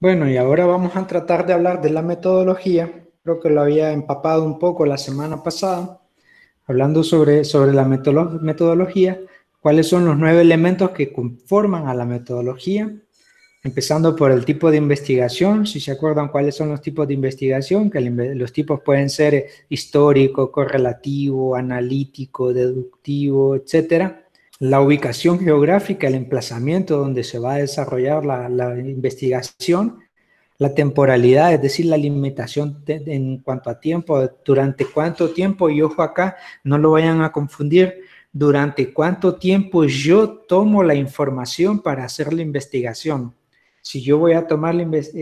Bueno, y ahora vamos a tratar de hablar de la metodología. Creo que lo había empapado un poco la semana pasada, hablando sobre la metodología, cuáles son los 9 elementos que conforman a la metodología, empezando por el tipo de investigación. Si se acuerdan cuáles son los tipos de investigación, que los tipos pueden ser histórico, correlativo, analítico, deductivo, etcétera. La ubicación geográfica, el emplazamiento donde se va a desarrollar la investigación, la temporalidad, es decir, la limitación en cuanto a tiempo, durante cuánto tiempo, y ojo acá, no lo vayan a confundir, durante cuánto tiempo yo tomo la información para hacer la investigación. Si yo voy a tomar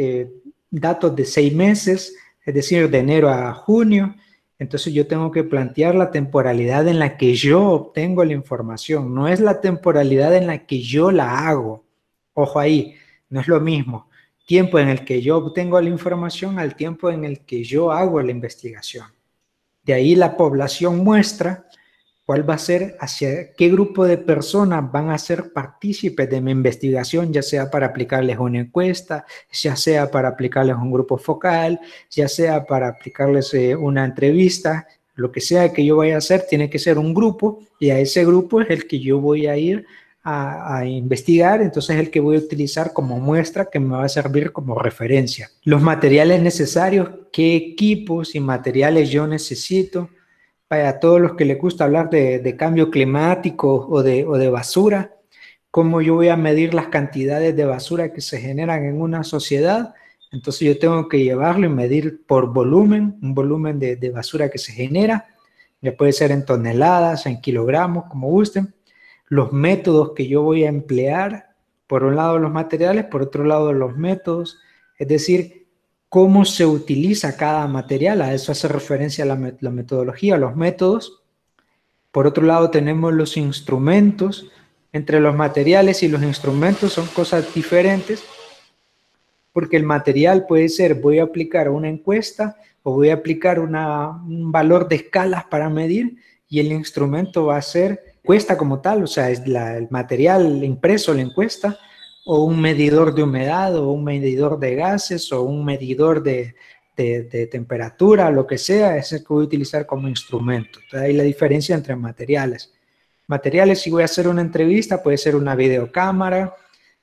datos de 6 meses, es decir, de enero a junio, entonces yo tengo que plantear la temporalidad en la que yo obtengo la información, no es la temporalidad en la que yo la hago. Ojo ahí, no es lo mismo tiempo en el que yo obtengo la información al tiempo en el que yo hago la investigación. De ahí la población muestra cuál va a ser, hacia qué grupo de personas van a ser partícipes de mi investigación, ya sea para aplicarles una encuesta, ya sea para aplicarles un grupo focal, ya sea para aplicarles una entrevista, lo que sea que yo vaya a hacer, tiene que ser un grupo y a ese grupo es el que yo voy a ir a investigar, entonces es el que voy a utilizar como muestra que me va a servir como referencia. Los materiales necesarios, qué equipos y materiales yo necesito. Para todos los que les gusta hablar de cambio climático o de basura, cómo yo voy a medir las cantidades de basura que se generan en una sociedad. Entonces yo tengo que llevarlo y medir por volumen, un volumen de basura que se genera, ya puede ser en toneladas, en kilogramos, como gusten. Los métodos que yo voy a emplear, por un lado los materiales, por otro lado los métodos, es decir, cómo se utiliza cada material, a eso hace referencia la metodología, los métodos. Por otro lado tenemos los instrumentos. Entre los materiales y los instrumentos son cosas diferentes, porque el material puede ser, voy a aplicar una encuesta o voy a aplicar un valor de escalas para medir, y el instrumento va a ser encuesta como tal, o sea, es el material impreso, la encuesta, o un medidor de humedad, o un medidor de gases, o un medidor de temperatura, lo que sea, es el que voy a utilizar como instrumento. Entonces, ahí la diferencia entre materiales. Materiales, si voy a hacer una entrevista, puede ser una videocámara,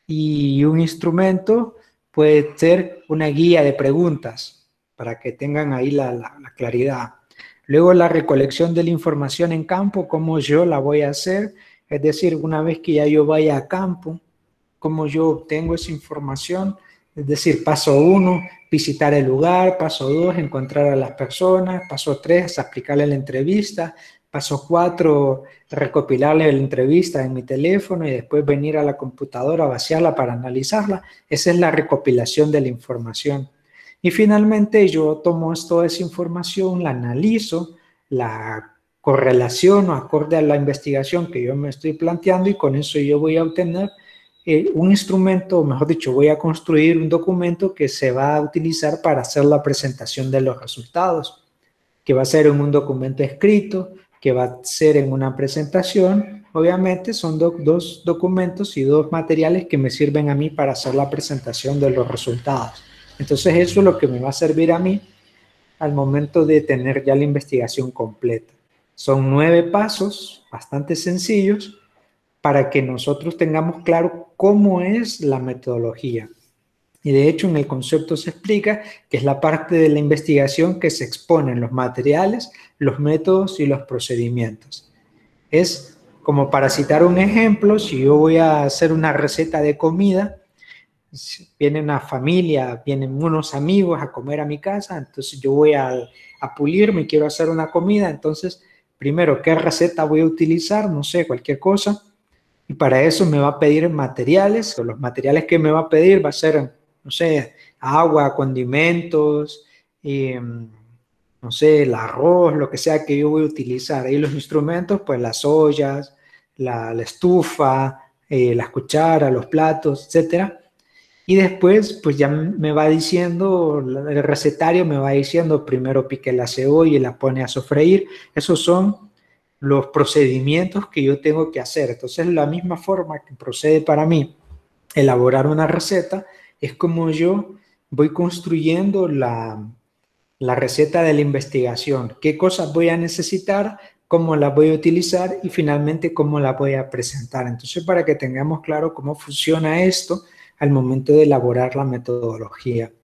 y un instrumento puede ser una guía de preguntas para que tengan ahí la claridad. Luego la recolección de la información en campo, cómo yo la voy a hacer, es decir, una vez que ya yo vaya a campo, cómo yo obtengo esa información, es decir, paso 1, visitar el lugar, paso 2, encontrar a las personas, paso 3, aplicarle la entrevista, paso 4, recopilarle la entrevista en mi teléfono y después venir a la computadora, vaciarla para analizarla. Esa es la recopilación de la información. Y finalmente yo tomo toda esa información, la analizo, la correlaciono acorde a la investigación que yo me estoy planteando, y con eso yo voy a obtener un instrumento, o mejor dicho, voy a construir un documento que se va a utilizar para hacer la presentación de los resultados, que va a ser en un documento escrito, que va a ser en una presentación. Obviamente son dos documentos y dos materiales que me sirven a mí para hacer la presentación de los resultados. Entonces eso es lo que me va a servir a mí al momento de tener ya la investigación completa. Son 9 pasos bastante sencillos para que nosotros tengamos claro cómo es la metodología. Y de hecho en el concepto se explica que es la parte de la investigación que se exponen los materiales, los métodos y los procedimientos. Es como, para citar un ejemplo, si yo voy a hacer una receta de comida, viene una familia, vienen unos amigos a comer a mi casa, entonces yo voy a pulirme, quiero hacer una comida, entonces primero, ¿qué receta voy a utilizar? No sé, cualquier cosa. Y para eso me va a pedir materiales, o los materiales que me va a pedir va a ser, no sé, agua, condimentos, no sé, el arroz, lo que sea que yo voy a utilizar. Y los instrumentos, pues las ollas, la estufa, las cucharas, los platos, etcétera. Y después, pues ya me va diciendo, el recetario me va diciendo, primero pique la cebolla y la pone a sofreír. Esos son los procedimientos que yo tengo que hacer. Entonces, la misma forma que procede para mí elaborar una receta, es como yo voy construyendo la receta de la investigación, qué cosas voy a necesitar, cómo las voy a utilizar y finalmente cómo las voy a presentar. Entonces, para que tengamos claro cómo funciona esto al momento de elaborar la metodología.